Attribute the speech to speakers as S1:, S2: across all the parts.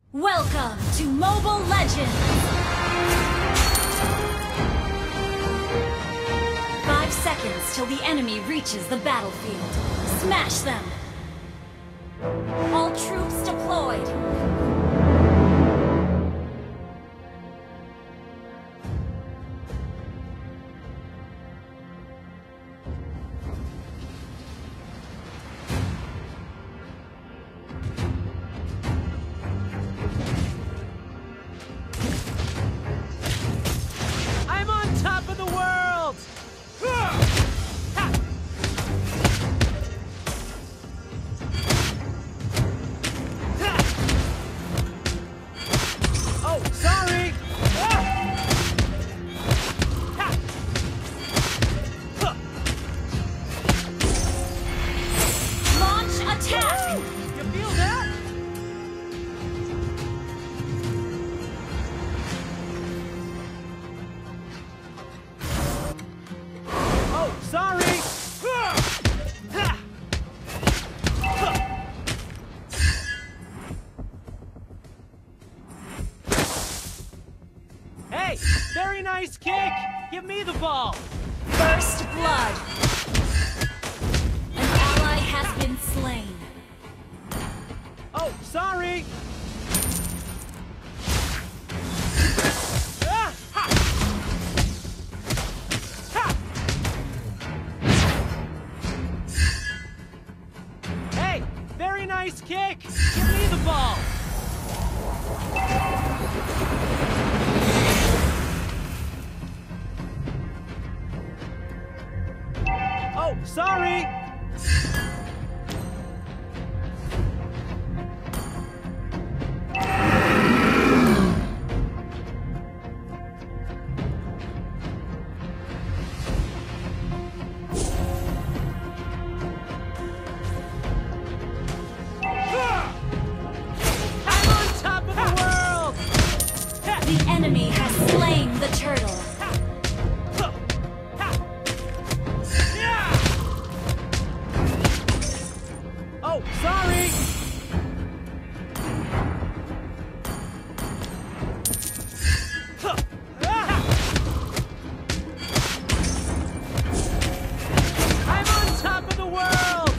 S1: Welcome to Mobile Legends! 5 seconds till the enemy reaches the battlefield. Smash them! All troops deployed!
S2: Top of the world! Oh, sorry!
S1: Launch attack!
S2: You feel that? Sorry! Hey! Very nice kick! Give me the ball!
S1: First blood! An ally has been slain.
S2: Oh, sorry! Very nice kick! Give me the ball! Oh, sorry!
S1: The enemy has slain the turtle.
S2: Oh, sorry! I'm on top of the world!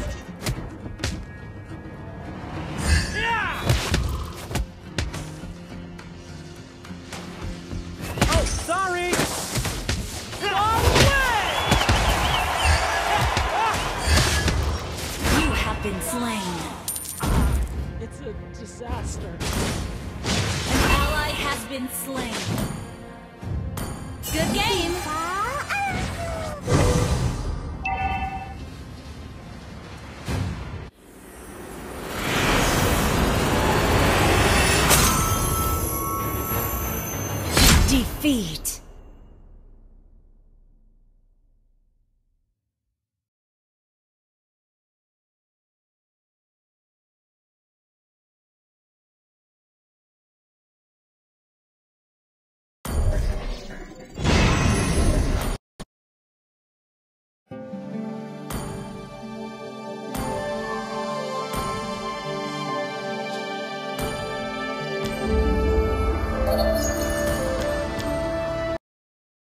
S2: Oh, sorry!
S1: You have been slain.
S2: It's a disaster.
S1: An ally has been slain. Good game! Defeat.